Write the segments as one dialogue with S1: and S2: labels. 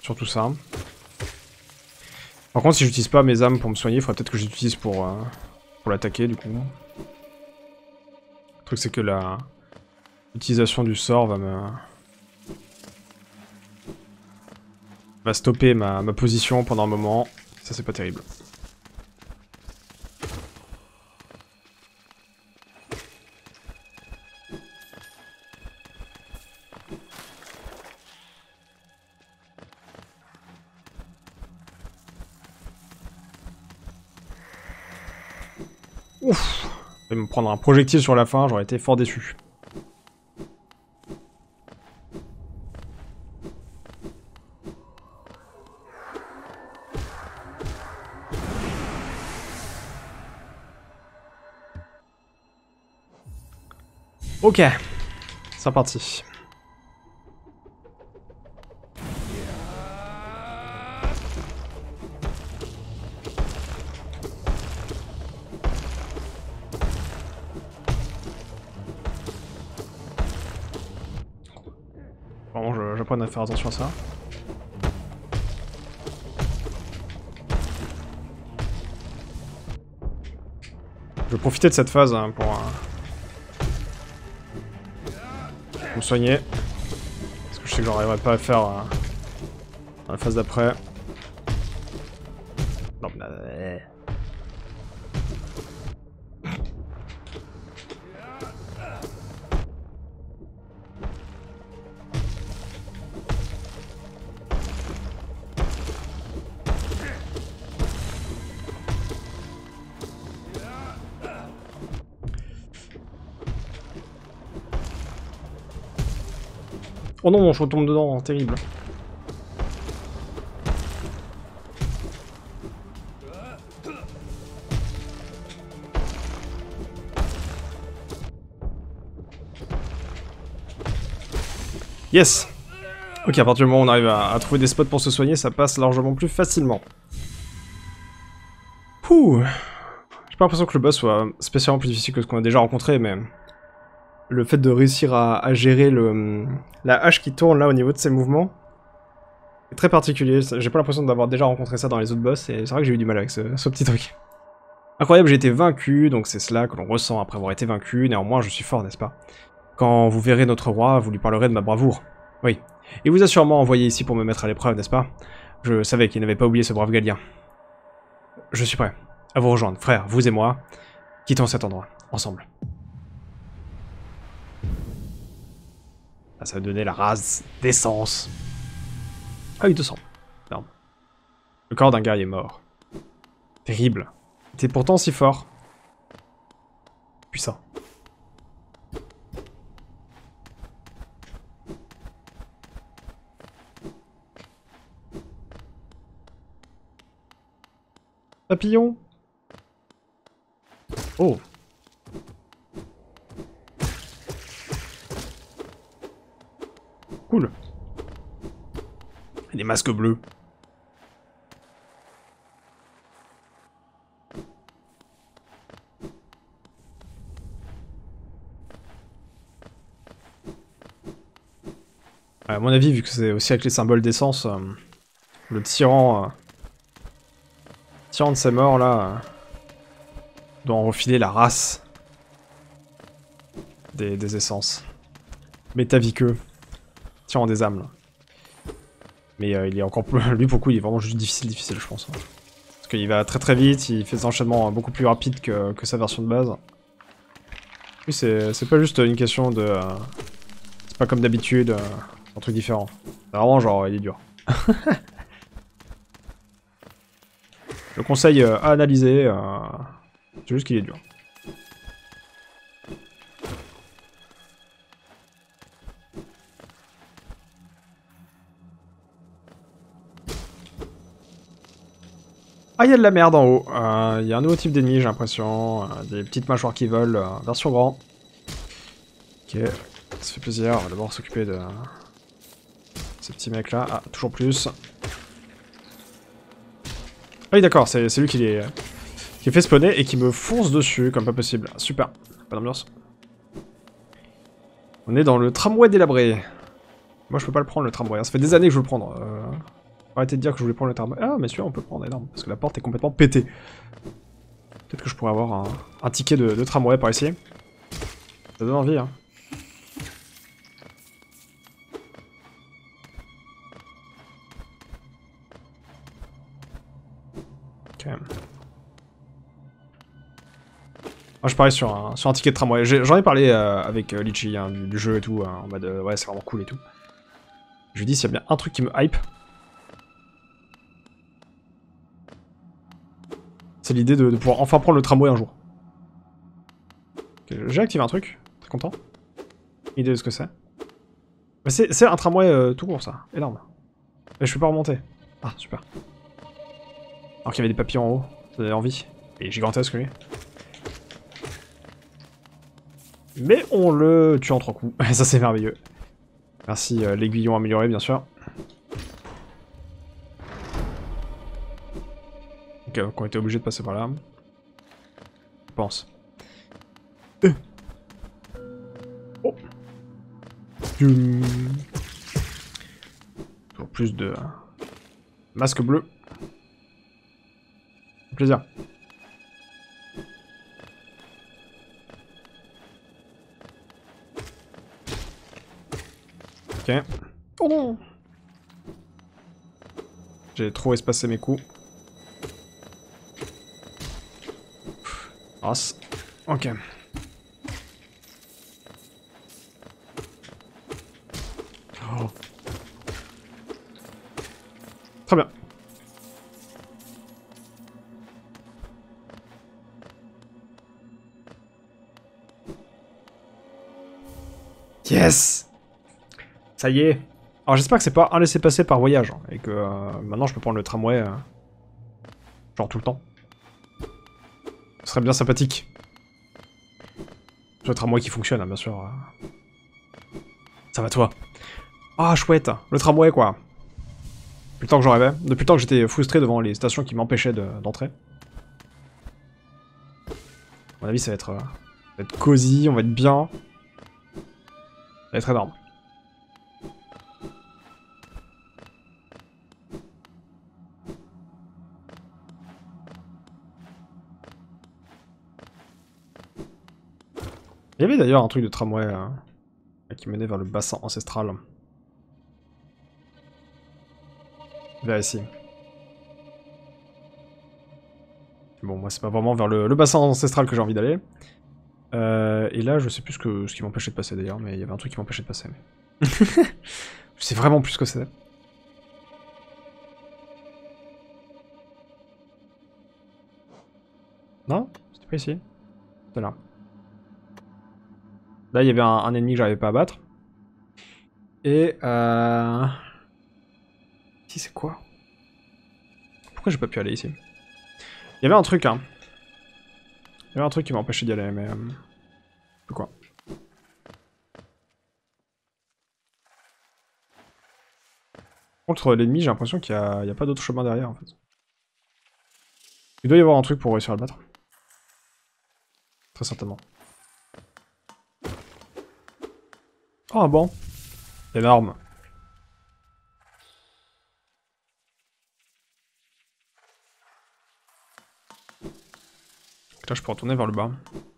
S1: Surtout ça. Par contre, si j'utilise pas mes âmes pour me soigner, il faudrait peut-être que j'utilise pour l'attaquer, du coup. Le truc, c'est que l'utilisation du sort va stopper ma position pendant un moment. Ça, c'est pas terrible. Ouf! Je vais me prendre un projectile sur la fin, j'aurais été fort déçu. Ok, c'est parti. Vraiment, j'apprends à faire attention à ça. Je vais profiter de cette phase hein, pour me soigner. Parce que je sais que j'arriverai pas à faire dans la phase d'après. Non, mais... Oh non, je retombe dedans, terrible. Yes! Ok, à partir du moment où on arrive à trouver des spots pour se soigner, ça passe largement plus facilement. Pouh! J'ai pas l'impression que le boss soit spécialement plus difficile que ce qu'on a déjà rencontré, mais... Le fait de réussir à gérer la hache qui tourne là au niveau de ses mouvements est très particulier. J'ai pas l'impression d'avoir déjà rencontré ça dans les autres boss et c'est vrai que j'ai eu du mal avec ce petit truc. Incroyable, j'ai été vaincu, donc c'est cela que l'on ressent après avoir été vaincu. Néanmoins, je suis fort, n'est-ce pas? Quand vous verrez notre roi, vous lui parlerez de ma bravoure. Oui. Il vous a sûrement envoyé ici pour me mettre à l'épreuve, n'est-ce pas? Je savais qu'il n'avait pas oublié ce brave Galien. Je suis prêt à vous rejoindre, frère, vous et moi. Quittons cet endroit, ensemble. Ah, ça va donner la race d'essence. Ah oui, 200. Merde. Le corps d'un gars est mort. Terrible. Il était pourtant si fort. Puissant. Papillon. Oh. Cool. Des masques bleus. À mon avis, vu que c'est aussi avec les symboles d'essence, le tyran de ces morts là doit en refiler la race des essences. Métaviqueux. Tyran des âmes là. Mais il est encore plus... Lui pour le coup il est vraiment juste difficile je pense. Parce qu'il va très très vite, il fait des enchaînements beaucoup plus rapides que sa version de base. Lui c'est pas juste une question de... c'est pas comme d'habitude, un truc différent. C'est vraiment genre il est dur. Je conseille à analyser, c'est juste qu'il est dur. Ah, il y a de la merde en haut. Il y a un nouveau type d'ennemi, j'ai l'impression. Des petites mâchoires qui volent, version grand. Ok, ça fait plaisir. On va d'abord s'occuper de ces petits mecs là. Ah, toujours plus. Ah oui, d'accord, c'est lui qui est fait spawner et qui me fonce dessus comme pas possible. Super, pas d'ambiance. On est dans le tramway délabré. Moi, je peux pas le prendre, le tramway. Ça fait des années que je veux le prendre. Arrêtez de dire que je voulais prendre le tramway. Ah, mais celui-là, on peut prendre énorme, parce que la porte est complètement pétée. Peut-être que je pourrais avoir un ticket de tramway par ici. Ça donne envie, hein. Ok. Moi, je parie sur un ticket de tramway. J'en ai parlé avec Litchi, hein, du jeu et tout, hein, en mode ouais, c'est vraiment cool et tout. Je lui dis s'il y a bien un truc qui me hype. C'est l'idée de pouvoir enfin prendre le tramway un jour. Okay, j'ai activé un truc, t'es content? Idée de ce que c'est. Mais c'est un tramway tout court ça, énorme. Mais je peux pas remonter. Ah, super. Alors qu'il y avait des papillons en haut, ça donnait envie. Il est gigantesque lui. Mais on le tue en 3 coups, et ça c'est merveilleux. Merci l'aiguillon amélioré bien sûr. Ok, donc on était obligé de passer par là. Je pense. Oh. Toujours plus de masque bleu. Plaisir. Ok. Oh non. J'ai trop espacé mes coups. Grâce. Ok. Oh. Très bien. Yes! Ça y est. Alors j'espère que c'est pas un laissez-passer par voyage, hein, et que maintenant je peux prendre le tramway genre tout le temps. Ce serait bien sympathique. Le tramway qui fonctionne, hein, bien sûr. Ça va toi. Ah chouette, le tramway quoi. Depuis le temps que j'en rêvais. Depuis le temps que j'étais frustré devant les stations qui m'empêchaient d'entrer. À mon avis ça va être cosy, on va être bien. Ça va être énorme. Il y avait d'ailleurs un truc de tramway qui menait vers le bassin ancestral. Vers ici. Bon, moi c'est pas vraiment vers le bassin ancestral que j'ai envie d'aller. Et là, je sais plus ce qui m'empêchait de passer d'ailleurs, mais il y avait un truc qui m'empêchait de passer. Mais... je sais vraiment plus ce que c'est. Non? C'était pas ici. C'était là. Là, il y avait un ennemi que j'arrivais pas à battre. Et ici, c'est quoi? Pourquoi j'ai pas pu aller ici? Il y avait un truc, hein. Il y avait un truc qui m'a empêché d'y aller, mais... quoi? Contre l'ennemi, j'ai l'impression qu'il y a pas d'autre chemin derrière, en fait. Il doit y avoir un truc pour réussir à le battre. Très certainement. Oh, bon. Énorme. Là, je peux retourner vers le bas.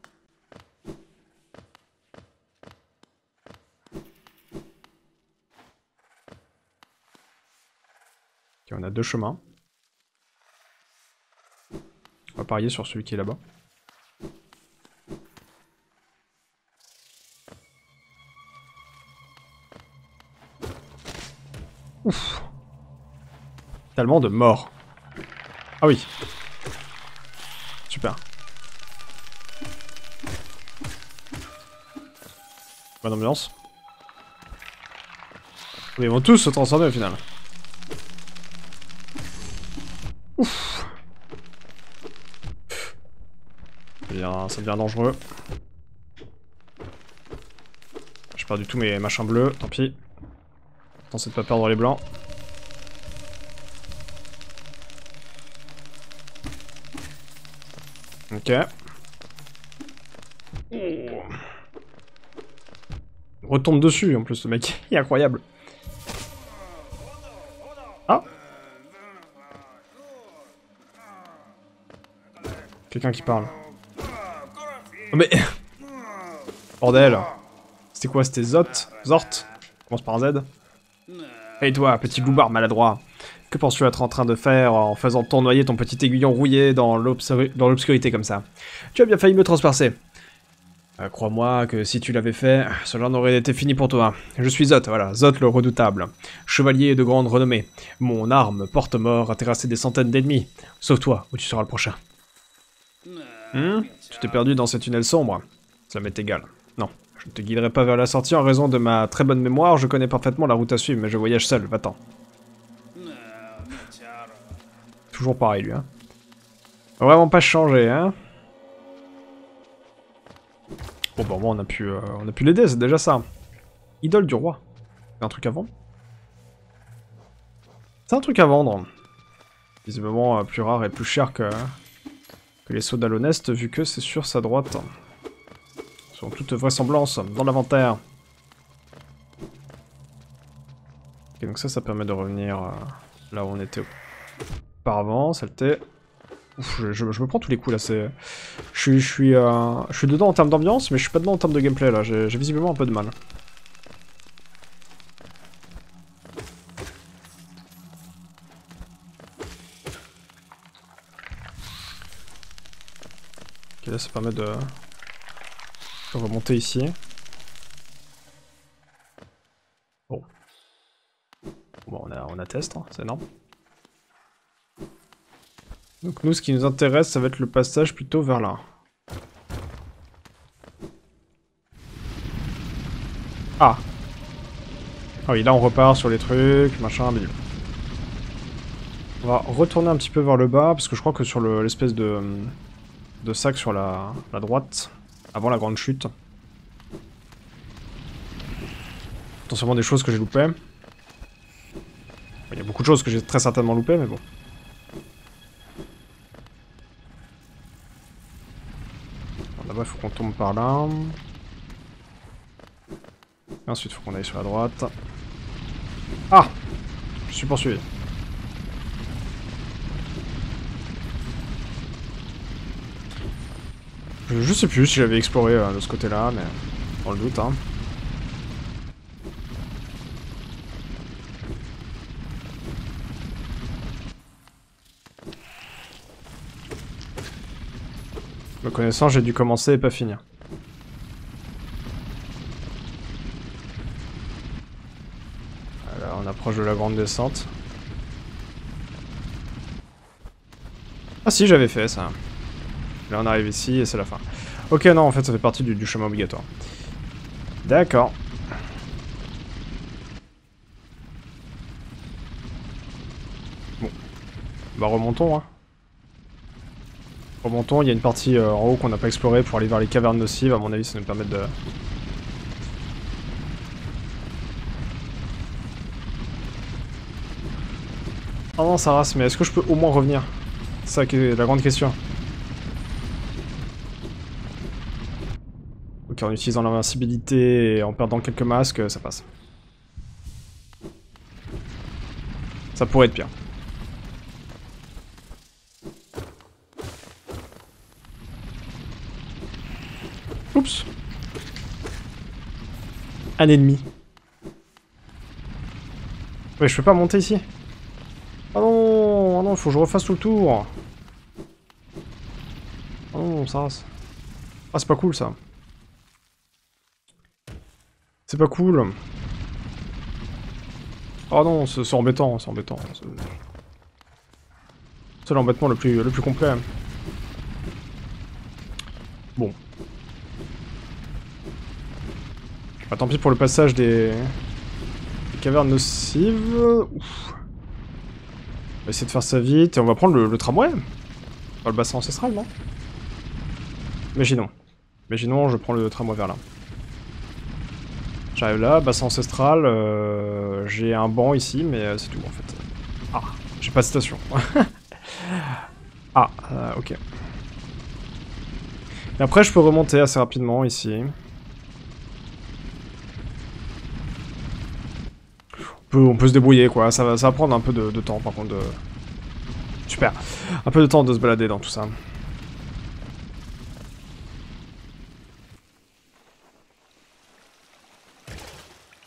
S1: Ok, on a 2 chemins. On va parier sur celui qui est là-bas. Ouf. Tellement de morts. Ah oui. Super. Bonne ambiance. Mais ils vont tous se transformer au final. Ouf. Ça devient dangereux. J'ai perdu tous mes machins bleus, tant pis. Tentez de pas perdre les blancs. Ok. Oh. On retombe dessus en plus, ce mec. Il est incroyable. Ah. Quelqu'un qui parle. Oh mais... Bordel. C'était quoi? C'était Zort? Commence par un Z. Hey toi, petit gloubard maladroit. Que penses-tu être en train de faire en faisant tournoyer ton petit aiguillon rouillé dans l'obscurité comme ça? Tu as bien failli me transpercer. Crois-moi que si tu l'avais fait, cela n'aurait été fini pour toi. Je suis Zot, voilà, Zot le redoutable. Chevalier de grande renommée. Mon arme porte-mort a terrassé des centaines d'ennemis. Sauve-toi, ou tu seras le prochain. Tu t'es perdu dans ce tunnel sombre. Ça m'est égal. Non, je ne te guiderai pas vers la sortie en raison de ma très bonne mémoire, je connais parfaitement la route à suivre, mais je voyage seul, va-t'en. Toujours pareil, lui, hein. Vraiment pas changé, hein. Bon, bah, on a pu l'aider, c'est déjà ça. Idole du roi. C'est un truc à vendre? C'est un truc à vendre. Visiblement plus rare et plus cher que les sceaux d'Alonest, vu que c'est sur sa droite. Selon toute vraisemblance, dans l'inventaire. Ok, donc ça permet de revenir là où on était auparavant. Saleté. Ouf, je me prends tous les coups là, c'est... Je suis dedans en termes d'ambiance, mais je suis pas dedans en termes de gameplay là, j'ai visiblement un peu de mal. Ok, là ça permet de remonter ici. Bon. Bon, on atteste, hein, c'est énorme. Donc nous, ce qui nous intéresse, ça va être le passage plutôt vers là. Ah. Ah oui, là on repart sur les trucs, machin, bidule. On va retourner un petit peu vers le bas, parce que je crois que sur l'espèce de sac sur la droite, avant la grande chute. Potentiellement des choses que j'ai loupées. Il y a beaucoup de choses que j'ai très certainement loupées, mais bon. Là-bas, il faut qu'on tombe par là. Et ensuite, il faut qu'on aille sur la droite. Ah! Je suis poursuivi. Je sais plus si j'avais exploré de ce côté-là, mais dans le doute, hein. Me connaissant, j'ai dû commencer et pas finir. Là, on approche de la grande descente. Ah si, j'avais fait ça. Là, on arrive ici et c'est la fin. Ok, non, en fait, ça fait partie du chemin obligatoire. D'accord. Bon. Bah, remontons, hein. Remontons, il y a une partie en haut qu'on n'a pas explorée pour aller vers les cavernes nocives. À mon avis, ça nous permet de... Oh non, ça rase, mais est-ce que je peux au moins revenir? C'est ça qui est la grande question. Ok, en utilisant l'invincibilité et en perdant quelques masques, ça passe. Ça pourrait être pire. Oups. Un ennemi. Ouais, je peux pas monter ici. Ah non, oh non, faut que je refasse tout le tour. Oh non, ça rase. Ah, c'est pas cool ça. C'est pas cool. Oh non, c'est embêtant, c'est embêtant. C'est l'embêtement le plus complet. Bon. Bah, tant pis pour le passage des cavernes nocives. Ouf. On va essayer de faire ça vite et on va prendre le tramway. Pas le bassin ancestral, non? Imaginons. Imaginons, je prends le tramway vers là. J'arrive là, bassin ancestral, j'ai un banc ici, mais c'est tout en fait. Ah, j'ai pas de station. Ah, ok. Et après, je peux remonter assez rapidement ici. On peut se débrouiller, quoi. Ça va prendre un peu de temps, par contre. Super. Un peu de temps de se balader dans tout ça.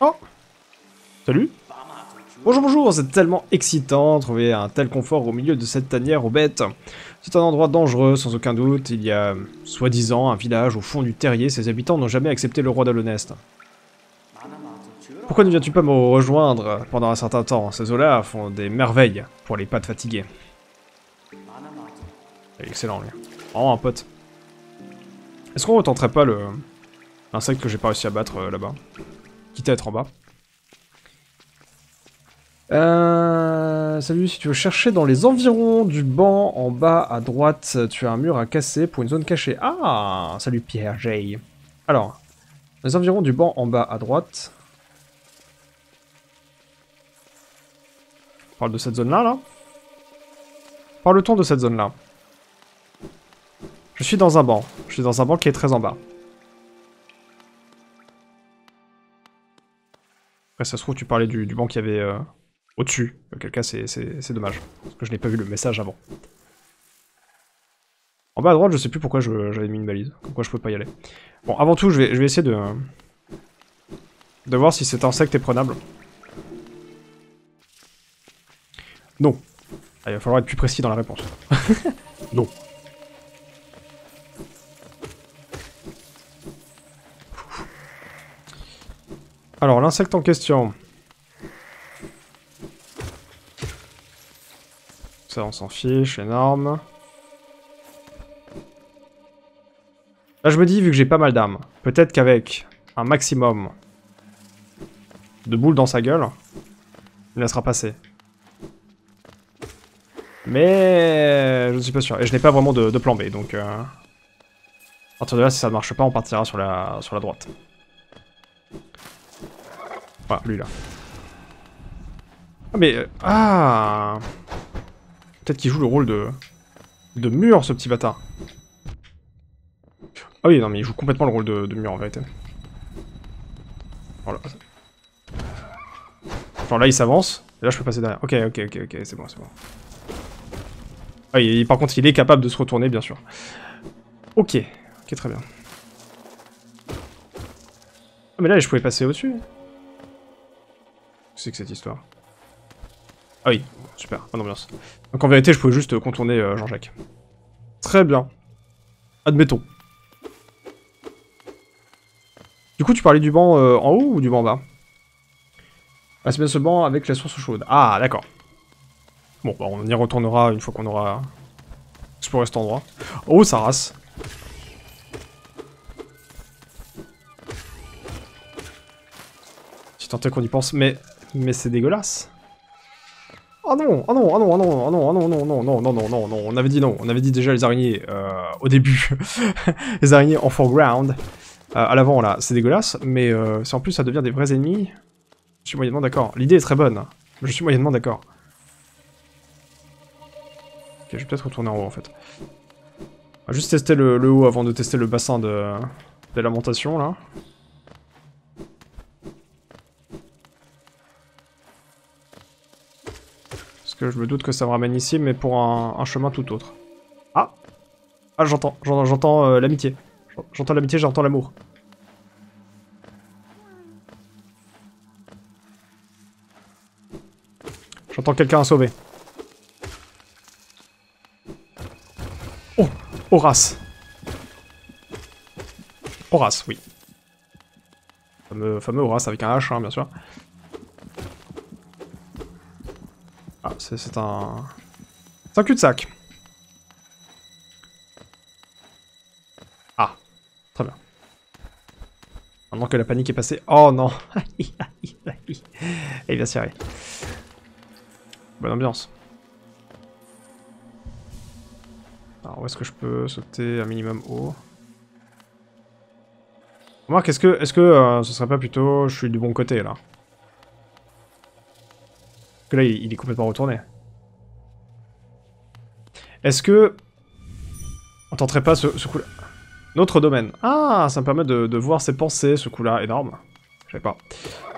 S1: Oh! Salut! Bonjour, bonjour, c'est tellement excitant de trouver un tel confort au milieu de cette tanière aux bêtes. C'est un endroit dangereux, sans aucun doute. Il y a, soi-disant, un village au fond du terrier. Ses habitants n'ont jamais accepté le roi d'Alonest. Pourquoi ne viens-tu pas me rejoindre pendant un certain temps? Ces eaux-là font des merveilles pour les pattes fatiguées. Excellent, lui. Oh, un pote. Est-ce qu'on retenterait pas l'insecte que j'ai pas réussi à battre là-bas? Quitte à être en bas. Salut, si tu veux chercher dans les environs du banc, en bas à droite, tu as un mur à casser pour une zone cachée. Ah, salut Pierre J. Alors, les environs du banc en bas à droite. On parle de cette zone-là, là? Parle-t-on de cette zone-là? Je suis dans un banc. Je suis dans un banc qui est très en bas. Après, ça se trouve, tu parlais du banc qui avait au-dessus. Auquel cas, c'est dommage. Parce que je n'ai pas vu le message avant. En bas à droite, je sais plus pourquoi j'avais mis une balise. Pourquoi je pouvais pas y aller. Bon, avant tout, je vais essayer de voir si cet insecte est prenable. Non. Ah, il va falloir être plus précis dans la réponse. Non. Alors, l'insecte en question. Ça, on s'en fiche, énorme. Là, je me dis, vu que j'ai pas mal d'armes, peut-être qu'avec un maximum de boules dans sa gueule, il me laissera passer. Mais je ne suis pas sûr. Et je n'ai pas vraiment de plan B, donc... À partir de là, si ça ne marche pas, on partira sur la droite. Voilà, lui là. Ah mais... ah, peut-être qu'il joue le rôle de mur, ce petit bâtard. Ah oui, non mais il joue complètement le rôle de mur en vérité. Voilà. Genre là il s'avance, et là je peux passer derrière. Ok, c'est bon, c'est bon. Ah, par contre il est capable de se retourner bien sûr. Ok, très bien. Ah mais là je pouvais passer au-dessus. Qu'est-ce que c'est que cette histoire? Ah oui, super, bonne ambiance. Donc en vérité je pouvais juste contourner Jean-Jacques. Très bien. Admettons. Du coup tu parlais du banc en haut ou du banc en bas? Ah, c'est bien ce banc avec la source chaude. Ah, d'accord. Bon, bah, on y retournera une fois qu'on aura exploré cet endroit. Oh, ça rase. Si tant est qu'on y pense, mais c'est dégueulasse. Oh non, oh non, oh non, oh non, oh non, oh non, non, non, non, non, non, non, non, on avait dit non. On avait dit déjà les araignées au début. Les araignées en foreground. À l'avant, là, c'est dégueulasse, mais si en plus ça devient des vrais ennemis... Je suis moyennement d'accord. L'idée est très bonne, mais je suis moyennement d'accord. Ok, je vais peut-être retourner en haut, en fait. On va juste tester le haut avant de tester le bassin des lamentations, là. Parce que je me doute que ça me ramène ici, mais pour un chemin tout autre. Ah! Ah, j'entends l'amitié. J'entends l'amitié, j'entends l'amour. J'entends quelqu'un à sauver. Oh! Horace. Horace, oui. Fameux Horace avec un H, hein, bien sûr. Ah, c'est un... C'est un cul-de-sac. Ah, très bien. Maintenant que la panique est passée... Oh non. Et bien sûr. Bonne ambiance. Alors, où est-ce que je peux sauter un minimum haut? Remarque, est-ce que ce serait pas plutôt... Je suis du bon côté, là? Parce que là, il est complètement retourné. Est-ce que... On tenterait pas ce coup-là? Notre domaine. Ah, ça me permet de voir ses pensées, ce coup-là. Énorme. Je savais pas.